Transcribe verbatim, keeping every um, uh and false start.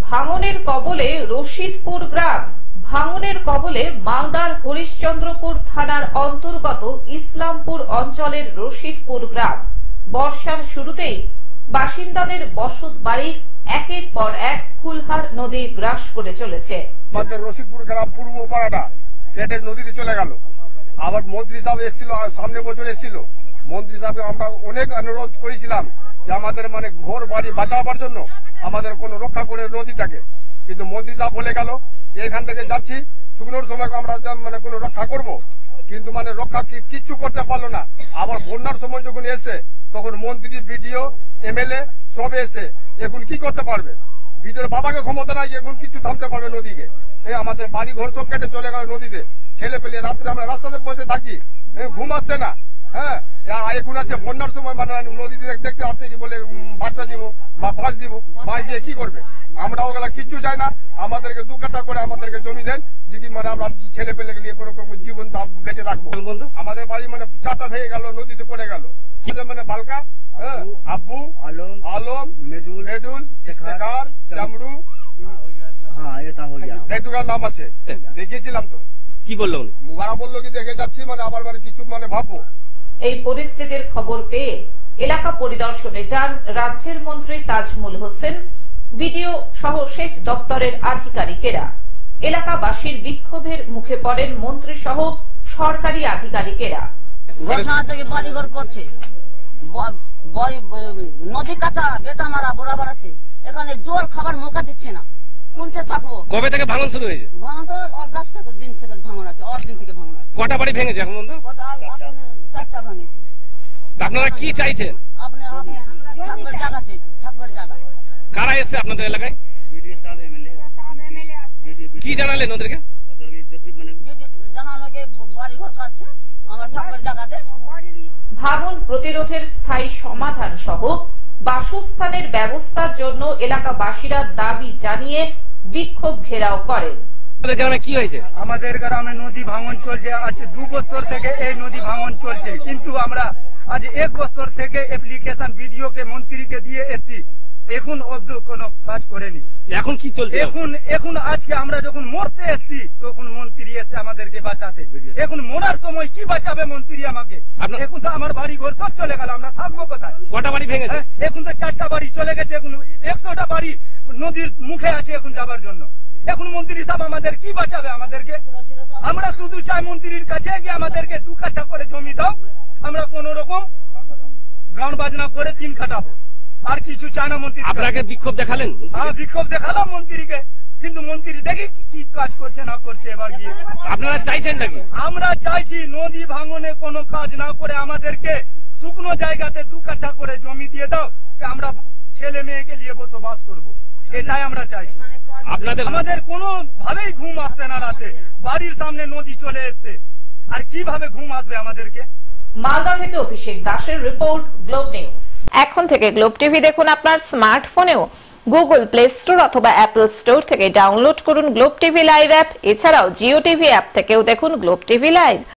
ভাঙনের কবলে রশিদপুর গ্রাম। ভাঙনের কবলে মালদার হরিশ্চন্দ্রপুর থানার অন্তর্গত ইসলামপুর অঞ্চলের রশিদপুর গ্রাম। বর্ষার শুরুতেই বাসিন্দাদের বসত বাড়ি একের পর এক ফুলহার নদী গ্রাস করে চলেছে। আমাদের রশিদপুর গ্রাম পূর্ব পাড়াটা কেটে নদীতে চলে গেল। আবার মন্ত্রী সাহেব এসেছিল, সামনে বছর এসেছিল। মন্ত্রী সাহেবকে আমরা অনেক অনুরোধ করেছিলাম যে আমাদের মানে ঘর বাড়ি বাঁচাবার জন্য আমাদের কোন রক্ষা করে নদীটাকে, কিন্তু মন্ত্রী সাহেব বলে গেল এখান থেকে যাচ্ছি শুকনোর সময় আমরা মানে কোনো রক্ষা করব, কিন্তু মানে রক্ষা কিচ্ছু করতে পারলো না। আবার বন্যার সময় যখন এসে তখন মন্ত্রী, বিডিও, এমএলএ সব এসে এখন কি করতে পারবে? বিডিওর বাবাকে ক্ষমতা নাই এখন কিছু থামতে পারবে নদীকে। এই আমাদের বাড়ি ঘর সব কেটে চলে গেল নদীতে। ছেলে পেলে রাত্রে আমরা রাস্তাতে বসে থাকছি, ঘুম আসছে না। হ্যাঁ, এখন আসছে বন্যার সময় মানে নদীতে দেখতে আসছে কি বলে বাসটা দিব বা বাস দিব, বাস দিয়ে কি করবে? আমরা ওগুলা কিচ্ছু চাই না। আমাদেরকে দু কাটা করে আমাদেরকে জমি দেন, যে কি মানে আমরা ছেলে পেলে নিয়ে জীবন বেঁচে রাখবো। আমাদের বাড়ি মানে চারটা ভেঙে গেল, নদীতে পড়ে গেল। মানে বালকা, আব্বু, আলম, আলম, মেডুল, মেডুল, ইস্তেখার, চামড়ু, এটুকার নাম আছে। দেখিয়েছিলাম তো, কি বললো উনি? ওরা বললো কি দেখে যাচ্ছি, মানে আবার মানে কিছু মানে ভাববো। এই পরিস্থিতির খবর পেয়ে এলাকা পরিদর্শনে যান রাজ্যের মন্ত্রী তাজমুল হোসেন, বিডিও সহ সেচ দপ্তরের আধিকারিকেরা। এলাকাবাসীর বিক্ষোভের মুখে পড়েন মন্ত্রী সহ সরকারি আধিকারিকেরা। বাড়িঘর করছে, নদী কাটা, বেটা মারা বরাবর আছে। এখানে জল খাবার নৌকা দিচ্ছে না, কোনটা থাকবো? কবে থেকে ভাঙন শুরু হয়েছে? ভাঙন তো দশ থেকে দিন থেকে ভাঙন আছে, আট দিন থেকে ভাঙন আছে। কটা বাড়ি ভেঙেছে এখন পর্যন্ত? চারটা ভাঙেছে। আপনারা কি চাইছেন? আপনি থাকবার জায়গা চাইছেন, থাকবার জায়গা। কারা এসছে আপনাদের এলাকায়? কি জানালেন ওদেরকে? জানানো যে বাড়িঘর কাটছে, আমার থাকবার জায়গাতে। ভাঙন প্রতিরোধের স্থায়ী সমাধান সহ বাসস্থানের ব্যবস্থার জন্য এলাকাবাসীরা দাবি জানিয়ে বিক্ষোভ ঘেরাও করেন। আমাদের গ্রামে কি হয়েছে? আমাদের গ্রামে নদী ভাঙন চলছে, আজ দু বছর থেকে এই নদী ভাঙন চলছে, কিন্তু আমরা আজ এক বছর থেকে অ্যাপ্লিকেশন বিডিওকে, মন্ত্রীকে দিয়ে এসছি, এখন অবধি কোনো কাজ করেনি। এখন কি চলছে? এখন এখন আজকে আমরা যখন মরতে এসছি তখন মন্ত্রী এসে আমাদেরকে বাঁচাতে। এখন মরার সময় কি বাঁচাবে মন্ত্রী আমাকে? এখন তো আমার বাড়ি ঘর সব চলে গেল, আমরা থাকবো কোথায়? কটা বাড়ি ভেঙেছে? এখন তো চারটা বাড়ি চলে গেছে, এখন একশোটা বাড়ি নদীর মুখে আছে এখন যাবার জন্য। এখন মন্ত্রী সাহেব আমাদের কি বাঁচাবে আমাদেরকে? আমরা শুধু চাই মন্ত্রীর কাছে গিয়ে আমাদেরকে দু কাঠা করে জমি দাও, আমরা কোন রকম গান বাজনা করে তিন কাটাবো, আর কিছু চাই না মন্ত্রী। আপনাকে বিক্ষোভ দেখালেন? হ্যাঁ, বিক্ষোভ দেখালাম মন্ত্রীকে, কিন্তু মন্ত্রী দেখি কি কাজ করছে না করছে। এবার গিয়ে আপনারা চাইছেন নাকি? আমরা চাইছি নদী ভাঙনে কোনো কাজ না করে আমাদেরকে শুকনো জায়গাতে দু কাঠা করে জমি দিয়ে দাও, আমরা ছেলে মেয়েকে নিয়ে বসবাস করবো, এটাই আমরা চাইছি। আপনাদের আমাদের কোনো ভাবেই ঘুম আসছে না রাতে, বাড়ির সামনে নদী চলে এসছে, আর কিভাবে ঘুম আসবে আমাদেরকে? মালদা থেকে অভিষেক দাসের রিপোর্ট, গ্লোব নিউজ। এখন থেকে গ্লোব টিভি দেখুন আপনার স্মার্টফোনেও। গুগল প্লে স্টোর অথবা অ্যাপল স্টোর থেকে ডাউনলোড করুন গ্লোব টিভি লাইভ অ্যাপ। এছাড়াও জিও টিভি অ্যাপ থেকেও দেখুন গ্লোব টিভি লাইভ।